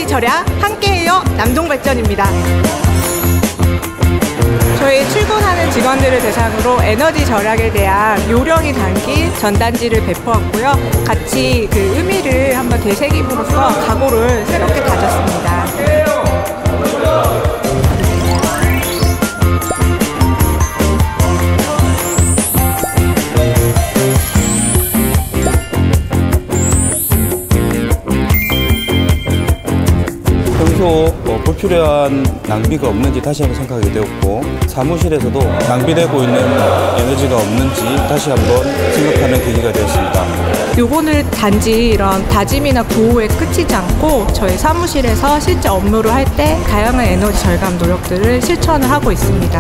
에너지 절약 함께해요 남동발전입니다. 저희 출근하는 직원들을 대상으로 에너지 절약에 대한 요령이 담긴 전단지를 배포했고요. 같이 그 의미를 한번 되새김으로써 각오를 새롭게 다졌습니다. 평소 불필요한 낭비가 없는지 다시 한번 생각하게 되었고, 사무실에서도 낭비되고 있는 에너지가 없는지 다시 한번 생각하는 계기가 되었습니다. 요거는 단지 이런 다짐이나 구호에 그치지 않고 저희 사무실에서 실제 업무를 할 때 다양한 에너지 절감 노력들을 실천을 하고 있습니다.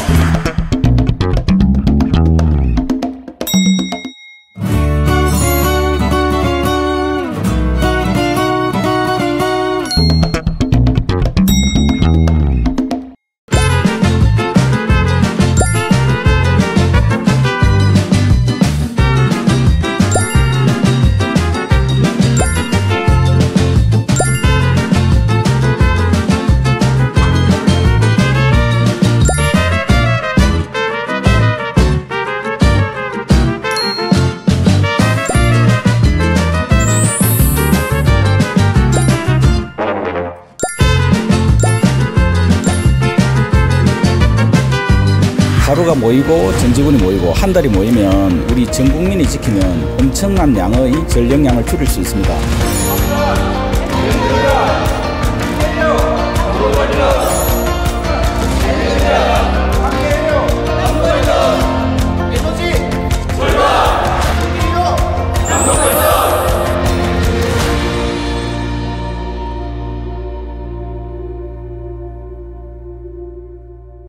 하루가 모이고 전 직원이 모이고 한 달이 모이면 우리 전 국민이 지키면 엄청난 양의 전력량을 줄일 수 있습니다.